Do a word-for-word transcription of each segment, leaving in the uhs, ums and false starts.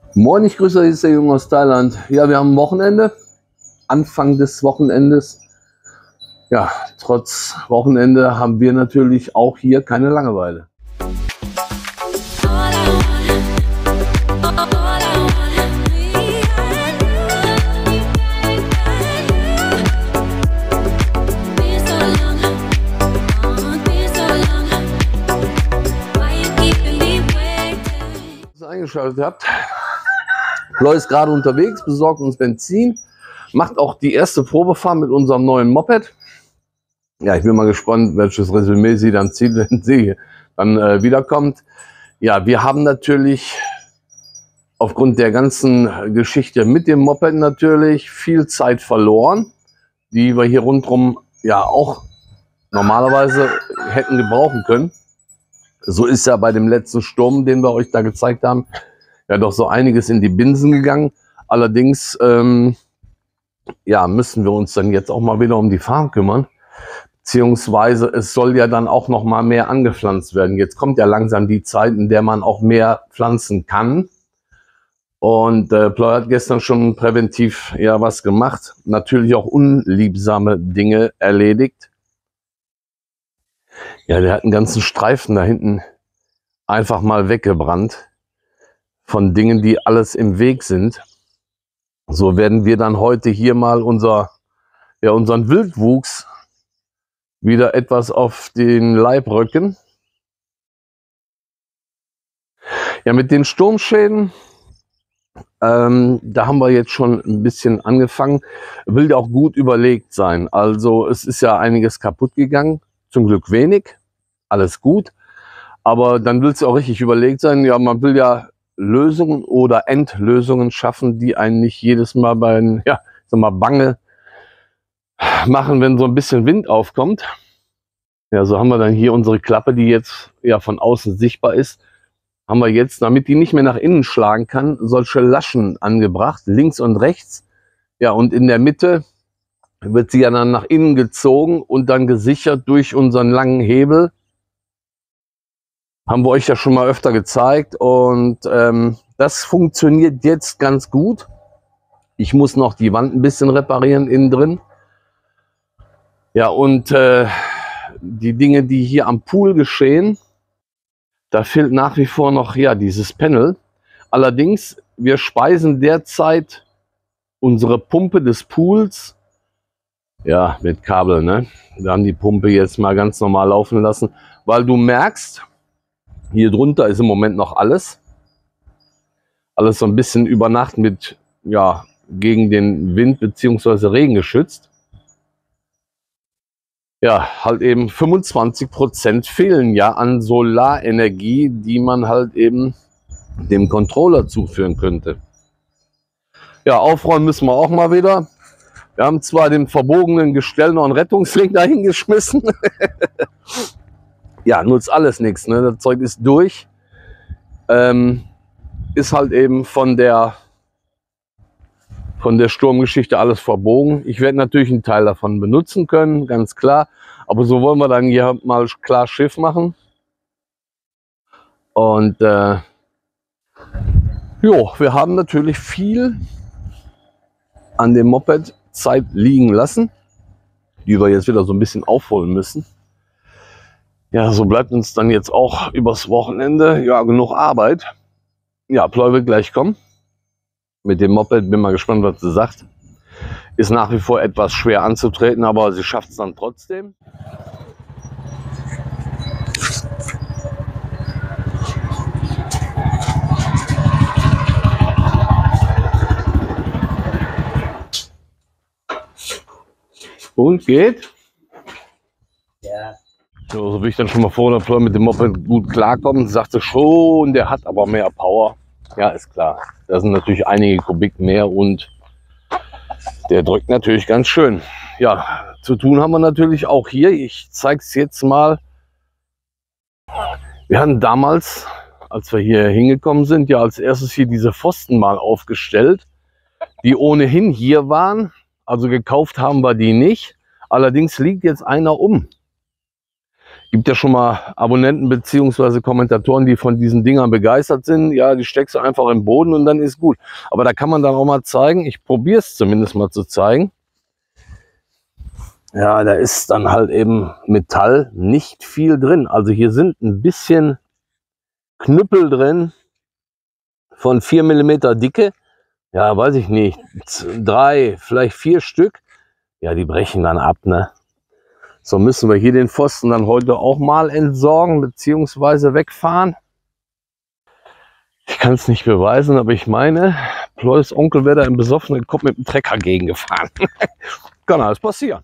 Moin, ich grüße euch, ist der Junge aus Thailand. Ja, wir haben Wochenende, Anfang des Wochenendes. Ja, trotz Wochenende haben wir natürlich auch hier keine Langeweile. Eingeschaltet habt. Flo ist gerade unterwegs, besorgt uns Benzin, macht auch die erste Probefahrt mit unserem neuen Moped. Ja, ich bin mal gespannt, welches Resümee sie dann zieht, wenn sie dann äh, wiederkommt. Ja, wir haben natürlich aufgrund der ganzen Geschichte mit dem Moped natürlich viel Zeit verloren, die wir hier rundherum ja auch normalerweise hätten gebrauchen können. So ist ja bei dem letzten Sturm, den wir euch da gezeigt haben, ja doch so einiges in die Binsen gegangen. Allerdings ähm, ja, müssen wir uns dann jetzt auch mal wieder um die Farm kümmern. Beziehungsweise es soll ja dann auch noch mal mehr angepflanzt werden. Jetzt kommt ja langsam die Zeit, in der man auch mehr pflanzen kann. Und äh, Ploy hat gestern schon präventiv ja was gemacht. Natürlich auch unliebsame Dinge erledigt. Ja, der hat einen ganzen Streifen da hinten einfach mal weggebrannt von Dingen, die alles im Weg sind. So werden wir dann heute hier mal unser, ja, unseren Wildwuchs wieder etwas auf den Leib rücken. Ja, mit den Sturmschäden, ähm, da haben wir jetzt schon ein bisschen angefangen. Will ja auch gut überlegt sein. Also es ist ja einiges kaputt gegangen. Zum Glück wenig, alles gut, aber dann will es auch richtig überlegt sein. Ja, man will ja Lösungen oder Endlösungen schaffen, die einen nicht jedes Mal bei, ja, sag mal, Bange machen, wenn so ein bisschen Wind aufkommt. Ja, so haben wir dann hier unsere Klappe, die jetzt ja von außen sichtbar ist, haben wir jetzt, damit die nicht mehr nach innen schlagen kann, solche Laschen angebracht, links und rechts. Ja, und in der Mitte wird sie ja dann nach innen gezogen und dann gesichert durch unseren langen Hebel. Haben wir euch ja schon mal öfter gezeigt und ähm, das funktioniert jetzt ganz gut. Ich muss noch die Wand ein bisschen reparieren innen drin. Ja, und äh, die Dinge, die hier am Pool geschehen, da fehlt nach wie vor noch ja dieses Panel. Allerdings, wir speisen derzeit unsere Pumpe des Pools ja, mit Kabel, ne? Wir haben die Pumpe jetzt mal ganz normal laufen lassen, weil du merkst, hier drunter ist im Moment noch alles. Alles so ein bisschen über Nacht mit, ja, gegen den Wind bzw. Regen geschützt. Ja, halt eben fünfundzwanzig Prozent fehlen ja an Solarenergie, die man halt eben dem Controller zuführen könnte. Ja, aufräumen müssen wir auch mal wieder. Wir haben zwar den verbogenen Gestell noch einen Rettungsring dahin geschmissen. Ja, nutzt alles nichts, ne? Das Zeug ist durch. Ähm, ist halt eben von der, von der Sturmgeschichte alles verbogen. Ich werde natürlich einen Teil davon benutzen können, ganz klar. Aber so wollen wir dann hier mal klar Schiff machen. Und äh, jo, wir haben natürlich viel an dem Moped Zeit liegen lassen, die wir jetzt wieder so ein bisschen aufholen müssen. Ja, so bleibt uns dann jetzt auch übers Wochenende ja genug Arbeit. Ja, Ploy wird gleich kommen. Mit dem Moped bin mal gespannt, was sie sagt. Ist nach wie vor etwas schwer anzutreten, aber sie schafft es dann trotzdem. Und geht? Ja. So, so bin ich dann schon mal vor, dass Ploy mit dem Moped gut klarkommt. Sagte schon, der hat aber mehr Power. Ja, ist klar. Da sind natürlich einige Kubik mehr und der drückt natürlich ganz schön. Ja, zu tun haben wir natürlich auch hier. Ich zeige es jetzt mal. Wir hatten damals, als wir hier hingekommen sind, ja als erstes hier diese Pfosten mal aufgestellt, die ohnehin hier waren. Also gekauft haben wir die nicht. Allerdings liegt jetzt einer um. Gibt ja schon mal Abonnenten beziehungsweise Kommentatoren, die von diesen Dingern begeistert sind. Ja, die steckst du einfach im Boden und dann ist gut. Aber da kann man dann auch mal zeigen, ich probiere es zumindest mal zu zeigen. Ja, da ist dann halt eben Metall, nicht viel drin. Also hier sind ein bisschen Knüppel drin von vier Millimeter Dicke. Ja, weiß ich nicht, drei, vielleicht vier Stück. Ja, die brechen dann ab, ne? So müssen wir hier den Pfosten dann heute auch mal entsorgen bzw. wegfahren. Ich kann es nicht beweisen, aber ich meine, Ploys Onkel wäre da im besoffenen Kopf mit dem Trecker gegengefahren. Kann alles passieren.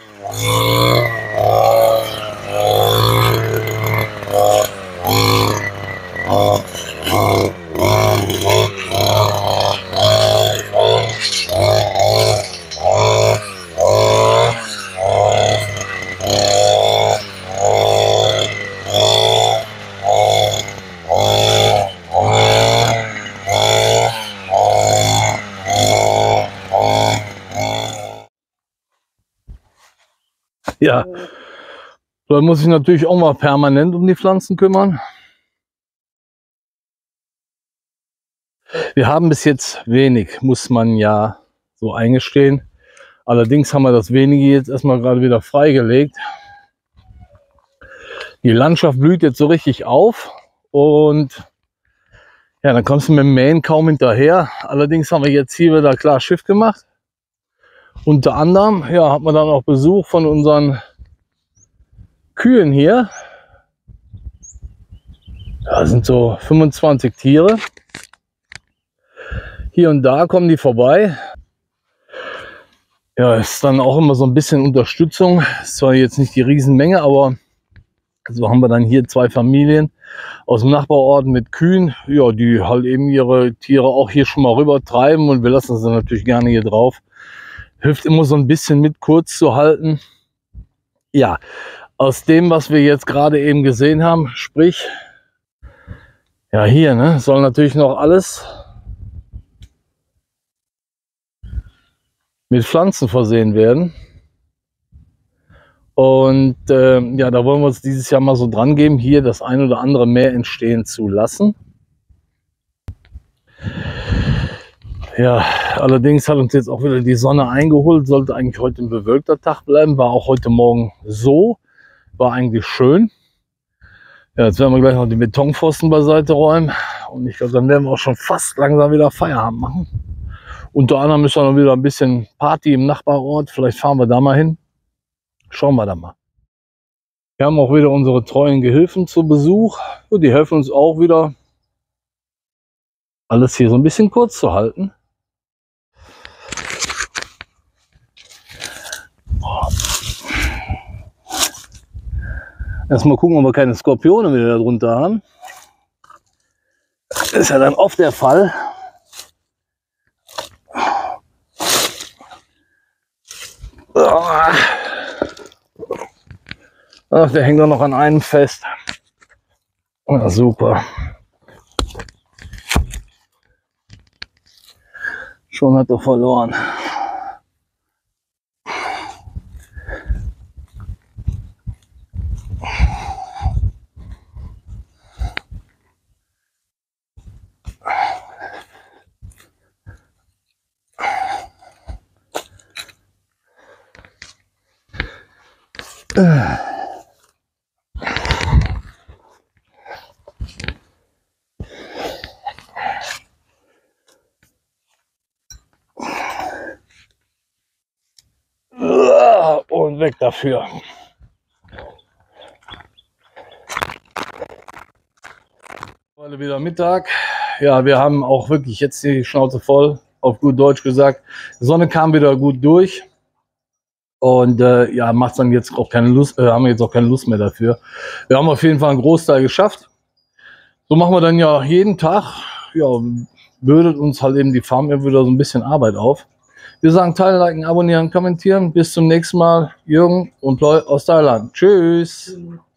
Ja, da muss ich natürlich auch mal permanent um die Pflanzen kümmern. Wir haben bis jetzt wenig, muss man ja so eingestehen. Allerdings haben wir das wenige jetzt erstmal gerade wieder freigelegt. Die Landschaft blüht jetzt so richtig auf und ja, dann kommst du mit dem Mähen kaum hinterher. Allerdings haben wir jetzt hier wieder klar Schiff gemacht. Unter anderem, ja, hat man dann auch Besuch von unseren Kühen hier. Da sind so fünfundzwanzig Tiere. Hier und da kommen die vorbei. Ja, ist dann auch immer so ein bisschen Unterstützung. Ist zwar jetzt nicht die Riesenmenge, aber so haben wir dann hier zwei Familien aus dem Nachbarort mit Kühen, ja, die halt eben ihre Tiere auch hier schon mal rüber treiben und wir lassen sie natürlich gerne hier drauf. Hilft immer so ein bisschen mit kurz zu halten. Ja, aus dem, was wir jetzt gerade eben gesehen haben, sprich, ja hier, ne, soll natürlich noch alles mit Pflanzen versehen werden. Und äh, ja, da wollen wir uns dieses Jahr mal so dran geben, hier das ein oder andere mehr entstehen zu lassen. Ja, allerdings hat uns jetzt auch wieder die Sonne eingeholt, sollte eigentlich heute ein bewölkter Tag bleiben, war auch heute Morgen so, war eigentlich schön. Ja, jetzt werden wir gleich noch die Betonpfosten beiseite räumen und ich glaube, dann werden wir auch schon fast langsam wieder Feierabend machen. Unter anderem ist noch wieder ein bisschen Party im Nachbarort, vielleicht fahren wir da mal hin. Schauen wir da mal. Wir haben auch wieder unsere treuen Gehilfen zu Besuch. Die helfen uns auch wieder, alles hier so ein bisschen kurz zu halten. Erstmal gucken, ob wir keine Skorpione wieder darunter haben. Das ist ja dann oft der Fall. Ach, der hängt doch noch an einem fest. Ja, super. Schon hat er verloren. Und weg dafür. Heute wieder Mittag. Ja, wir haben auch wirklich jetzt die Schnauze voll, auf gut Deutsch gesagt. Die Sonne kam wieder gut durch. Und äh, ja, macht dann jetzt auch keine Lust, äh, haben wir jetzt auch keine Lust mehr dafür. Wir haben auf jeden Fall einen Großteil geschafft. So machen wir dann ja jeden Tag. Ja, bürdet uns halt eben die Farm immer wieder so ein bisschen Arbeit auf. Wir sagen teilen, liken, abonnieren, kommentieren. Bis zum nächsten Mal. Jürgen und Ploy aus Thailand. Tschüss.